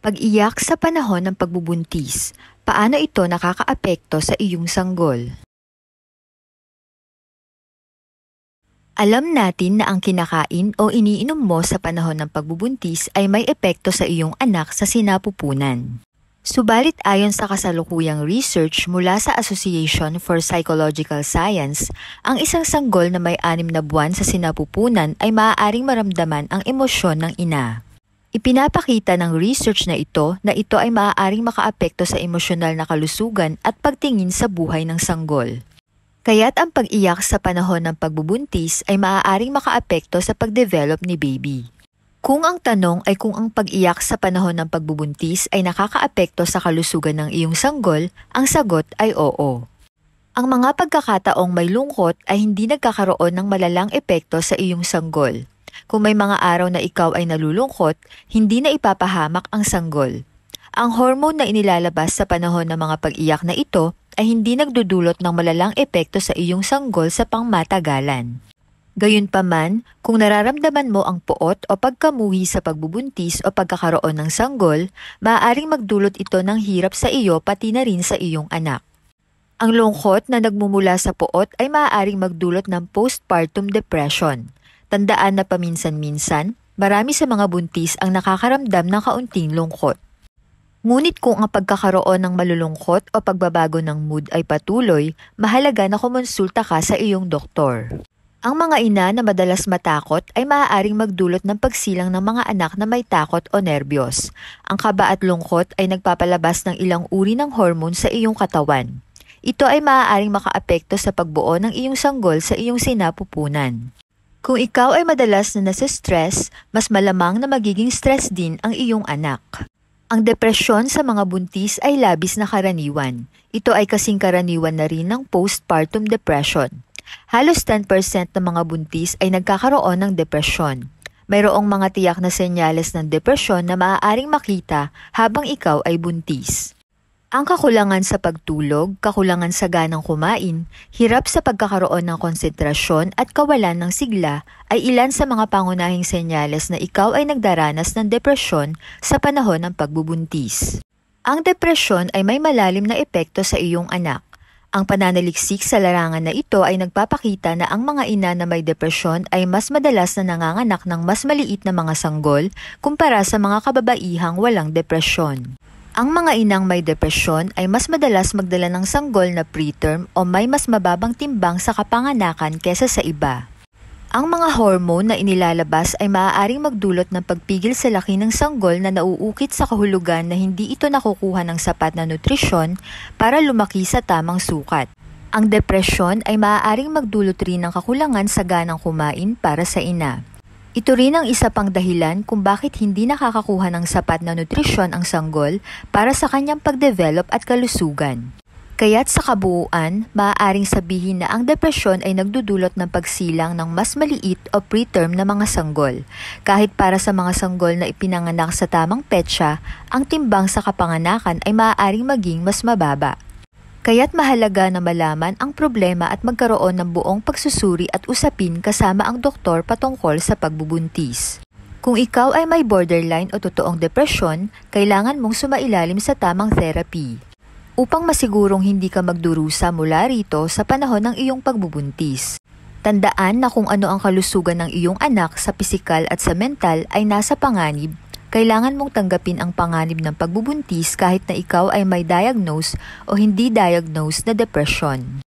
Pag-iyak sa panahon ng pagbubuntis, paano ito nakakaapekto sa iyong sanggol? Alam natin na ang kinakain o iniinom mo sa panahon ng pagbubuntis ay may epekto sa iyong anak sa sinapupunan. Subalit ayon sa kasalukuyang research mula sa Association for Psychological Science, ang isang sanggol na may 6 na buwan sa sinapupunan ay maaaring maramdaman ang emosyon ng ina. Ipinapakita ng research na ito ay maaaring makaapekto sa emosyonal na kalusugan at pagtingin sa buhay ng sanggol. Kaya't ang pag-iyak sa panahon ng pagbubuntis ay maaaring makaapekto sa pagdevelop ni baby. Kung ang tanong ay kung ang pag-iyak sa panahon ng pagbubuntis ay nakakaapekto sa kalusugan ng iyong sanggol, ang sagot ay oo. Ang mga pagkakataong may lungkot ay hindi nagkakaroon ng malalang epekto sa iyong sanggol. Kung may mga araw na ikaw ay nalulungkot, hindi na ipapahamak ang sanggol. Ang hormone na inilalabas sa panahon ng mga pag-iyak na ito ay hindi nagdudulot ng malalang epekto sa iyong sanggol sa pangmatagalan. Gayunpaman, kung nararamdaman mo ang puot o pagkamuhi sa pagbubuntis o pagkakaroon ng sanggol, maaaring magdulot ito ng hirap sa iyo pati na rin sa iyong anak. Ang lungkot na nagmumula sa puot ay maaaring magdulot ng postpartum depression. Tandaan na paminsan-minsan, marami sa mga buntis ang nakakaramdam ng kaunting lungkot. Ngunit kung ang pagkakaroon ng malulungkot o pagbabago ng mood ay patuloy, mahalaga na kumonsulta ka sa iyong doktor. Ang mga ina na madalas matakot ay maaaring magdulot ng pagsilang ng mga anak na may takot o nerbiyos. Ang kaba at lungkot ay nagpapalabas ng ilang uri ng hormone sa iyong katawan. Ito ay maaaring makaapekto sa pagbuo ng iyong sanggol sa iyong sinapupunan. Kung ikaw ay madalas na nasa-stress, mas malamang na magiging stress din ang iyong anak. Ang depresyon sa mga buntis ay labis na karaniwan. Ito ay kasing karaniwan na rin ng postpartum depression. Halos 10% ng mga buntis ay nagkakaroon ng depresyon. Mayroong mga tiyak na senyales ng depresyon na maaaring makita habang ikaw ay buntis. Ang kakulangan sa pagtulog, kakulangan sa ganang kumain, hirap sa pagkakaroon ng konsentrasyon at kawalan ng sigla ay ilan sa mga pangunahing senyales na ikaw ay nagdaranas ng depresyon sa panahon ng pagbubuntis. Ang depresyon ay may malalim na epekto sa iyong anak. Ang pananaliksik sa larangan na ito ay nagpapakita na ang mga ina na may depresyon ay mas madalas na nanganganak ng mas maliit na mga sanggol kumpara sa mga kababaihang walang depresyon. Ang mga inang may depresyon ay mas madalas magdala ng sanggol na preterm o may mas mababang timbang sa kapanganakan kesa sa iba. Ang mga hormone na inilalabas ay maaaring magdulot ng pagpigil sa laki ng sanggol na nauukit sa kahulugan na hindi ito nakukuha ng sapat na nutrisyon para lumaki sa tamang sukat. Ang depresyon ay maaaring magdulot rin ng kakulangan sa ganang kumain para sa ina. Ito rin ang isa pang dahilan kung bakit hindi nakakakuha ng sapat na nutrisyon ang sanggol para sa kanyang pagdevelop at kalusugan. Kaya't sa kabuuan, maaaring sabihin na ang depresyon ay nagdudulot ng pagsilang ng mas maliit o preterm na mga sanggol. Kahit para sa mga sanggol na ipinanganak sa tamang petsa, ang timbang sa kapanganakan ay maaaring maging mas mababa. Kaya't mahalaga na malaman ang problema at magkaroon ng buong pagsusuri at usapin kasama ang doktor patungkol sa pagbubuntis. Kung ikaw ay may borderline o totoong depresyon, kailangan mong sumailalim sa tamang therapy upang masigurong hindi ka magdurusa mula rito sa panahon ng iyong pagbubuntis. Tandaan na kung ano ang kalusugan ng iyong anak sa pisikal at sa mental ay nasa panganib. Kailangan mong tanggapin ang panganib ng pagbubuntis kahit na ikaw ay may diagnose o hindi diagnose na depresyon.